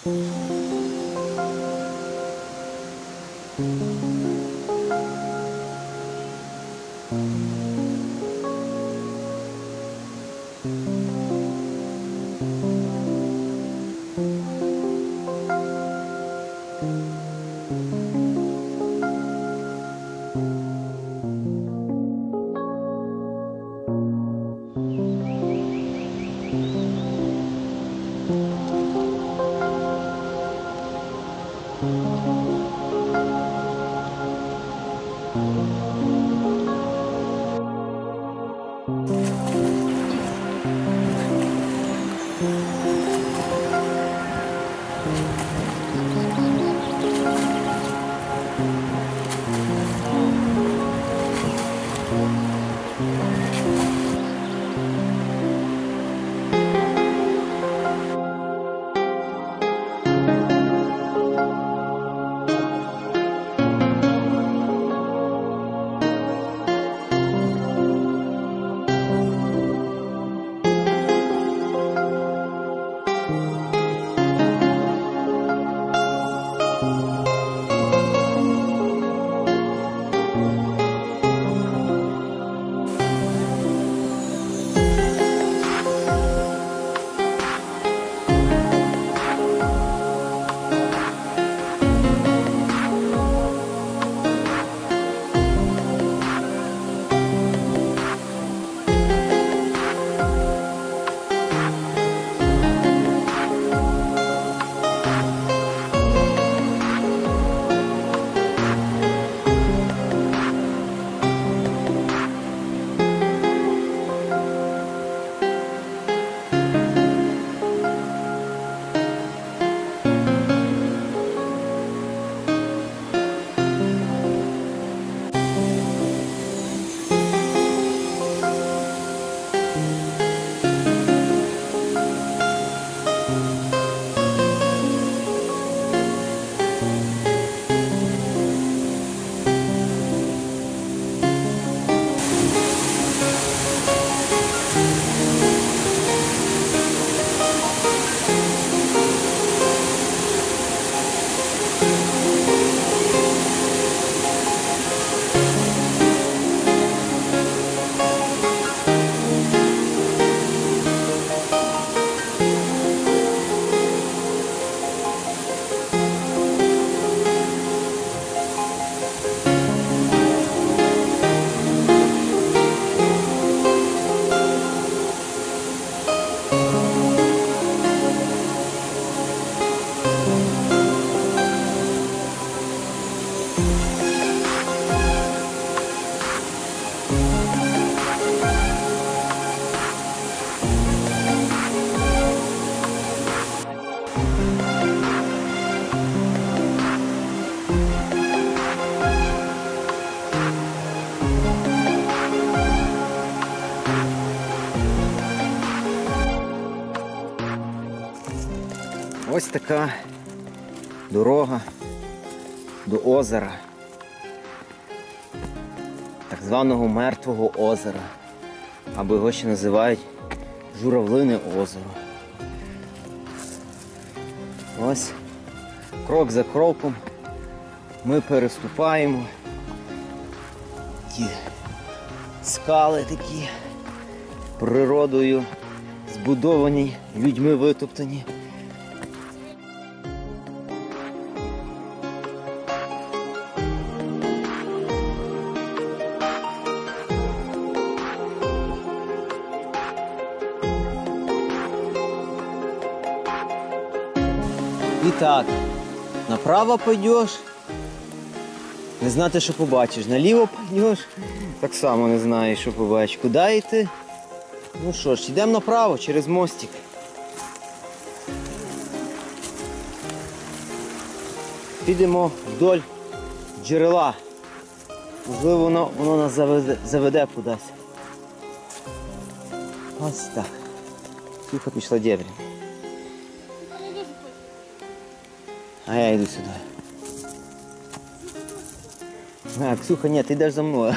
Ось така дорога до озера, так званого Мертвого озера, або його ще називають Журавлине озеро. Ось крок за кроком ми переступаємо ті скали такі, природою збудовані, людьми витоптані. І так, направо пойдеш, не знати, що побачиш. Наліво пойдеш, так само не знаєш, що побачиш. Куди йти? Ну що ж, йдемо направо, через мостик. Підемо вдоль джерела. Можливо, воно нас заведе кудись. Ось так. Ксюха пішла дєбрі. А я йду сюди. А, Ксюха, ні, ти йдеш за мною.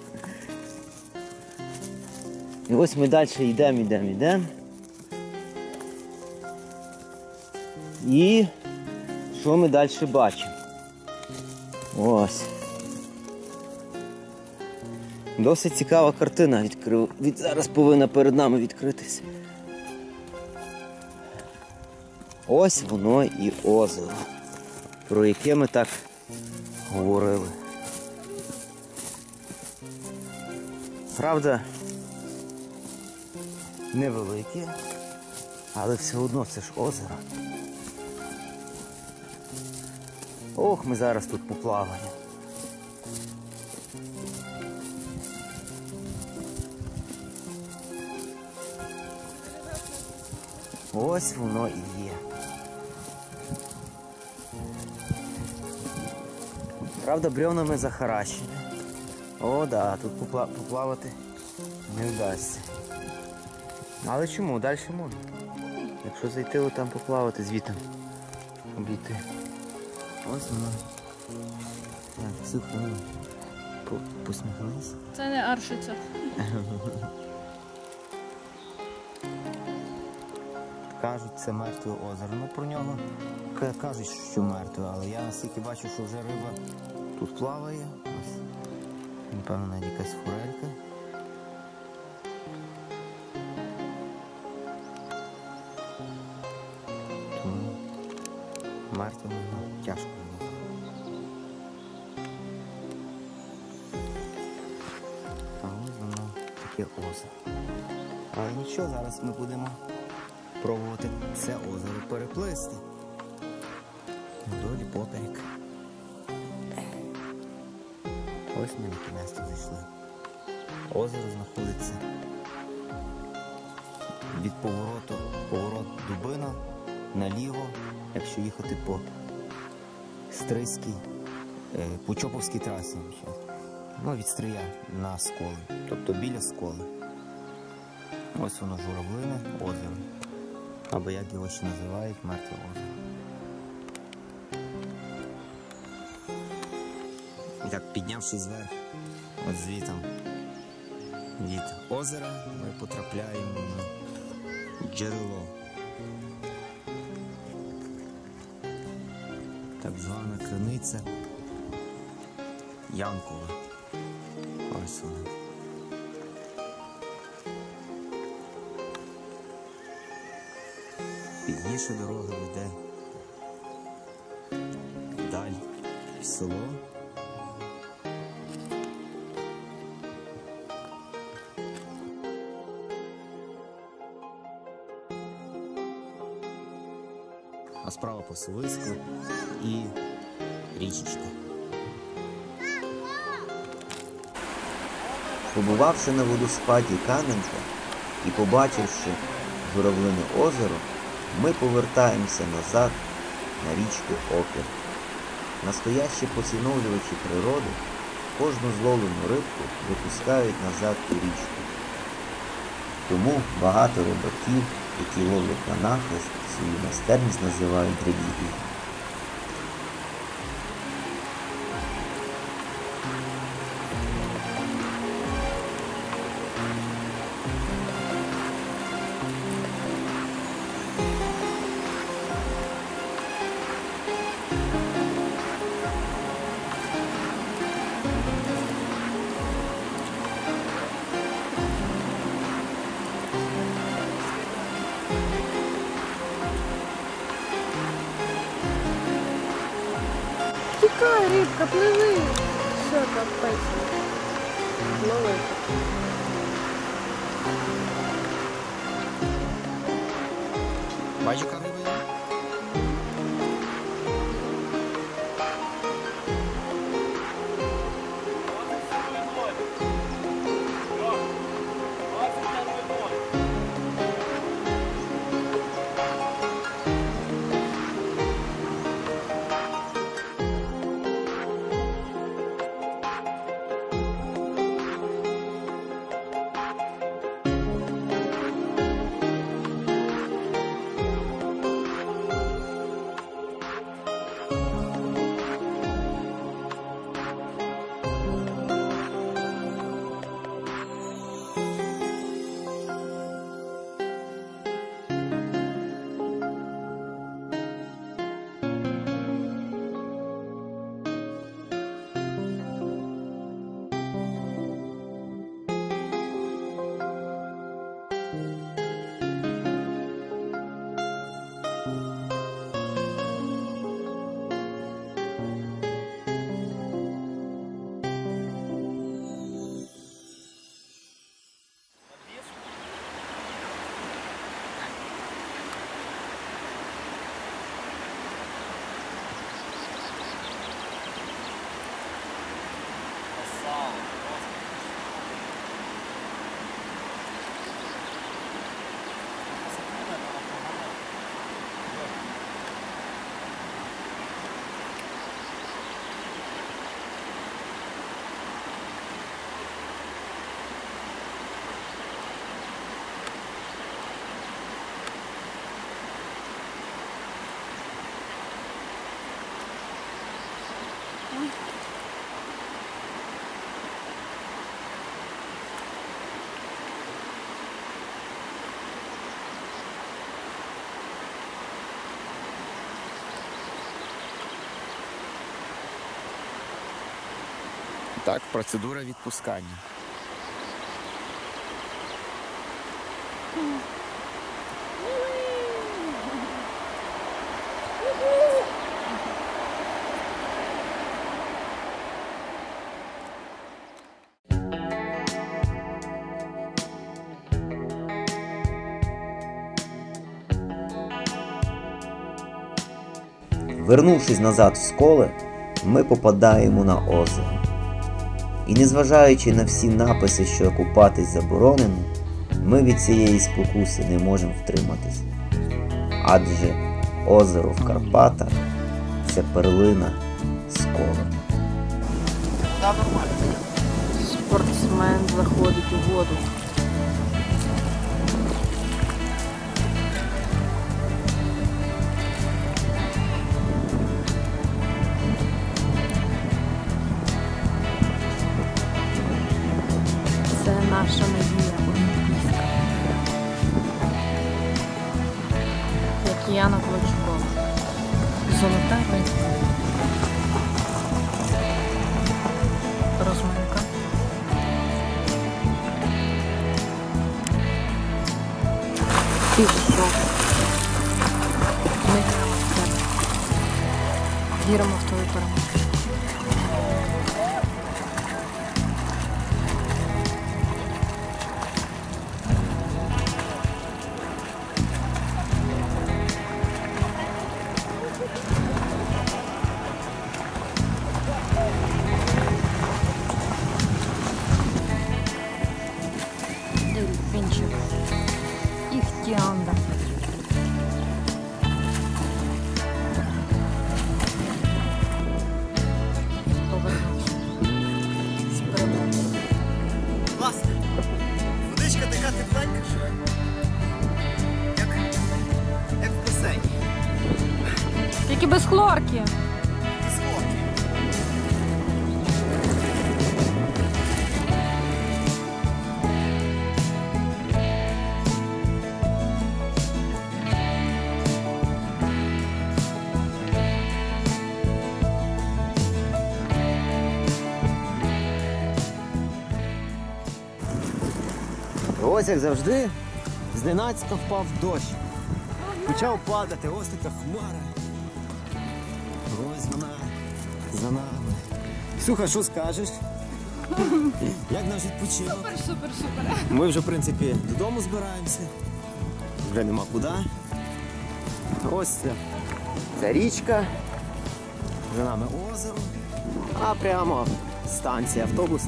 І ось ми далі йдемо. І що ми далі бачимо? Ось. Досить цікава картина зараз повинна перед нами відкритися. Ось воно і озеро, про яке ми так говорили. Правда, невелике, але все одно це ж озеро. Ох, ми зараз тут поплаваємо. Ось воно і є. Правда, бревнами захаращені. О, да, тут поплавати не вдасться. Але чому? Далі можна. Якщо зайти отам поплавати, звідти обійти. Ось воно. Так, сухо. Посміхнись. Це не аршиця. Кажуть, це мертве озеро. Ну, про нього кажуть, що мертве, але я наскільки бачу, що вже риба тут плаває. Ось. Напевно, навіть якась форелька. Тому мертве тяжко. А ось воно таке озеро. Але нічого, зараз ми будемо пробувати це озеро переплисти. Вдолі поперек. Ось ми на кінець зайшли. Озеро знаходиться від поворот Дубина наліво, якщо їхати по Стрийській, по Чоповській трасі. Ну, від Стрия на Сколи, тобто біля Сколи. Ось воно Журавлине озеро. Або як його ще називають, мертве озеро. І так, піднявшись зверх, от звітом від озера, ми потрапляємо на джерело. Так звана криниця Янкова. Ось вона. Пізніше дорога веде далі в село. А справа Посовисько і річечка. Побувавши на водоспаді Кам'янка і побачивши Журавлине озеро, ми повертаємося назад на річку Опір. Настоящі поціновлювачі природи кожну зловлену рибку випускають назад у річку. Тому багато рибаків, які ловлять на нахист, свою майстерність називають релігією. Тікай, рибка, пливи. Все, капець. Лови. Бачиш, яка риба є? Так, процедура відпускання. Вернувшись назад з школи, ми попадаємо на озеро. І незважаючи на всі написи, що купатись заборонено, ми від цієї спокуси не можемо втриматись. Адже озеро в Карпатах – це перлина Сколи. Спортсмен заходить у воду. Це наша надія олімпійська. Як Яна Клочкова. Золота рибка. Розминка. Пішов. Ми віримо в тебе. Віримо в твою перемогу. Дельфінчик. Іхтіанда. Повернувся. З перемогою. Класно. Водичка така тепленька, що як в басейні. Тільки без хлорки. Ось як завжди, зненацька впав дощ. Почав падати, ось така хмара. Ось вона за нами. Ксюха, що скажеш? Як наш відпочинок? Супер. Ми вже, в принципі, додому збираємося. Вже нема куди. Ось ця річка. За нами озеро. А прямо станція автобусна.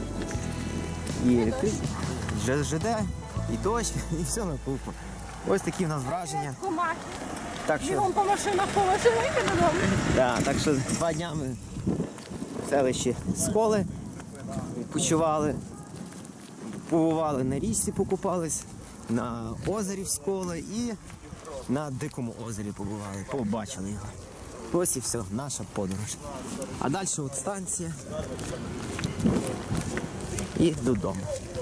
І ЖД, і дощ, і все на купу. Ось такі в нас враження. Комаки. Так що, Бігом по машинах, додому. так що 2 дня ми в селищі Сколи відпочивали, побували на річці, покупались, на озері в Сколи і на Дикому озері побували, побачили його. Ось і все, наша подорож. А далі от станція і додому.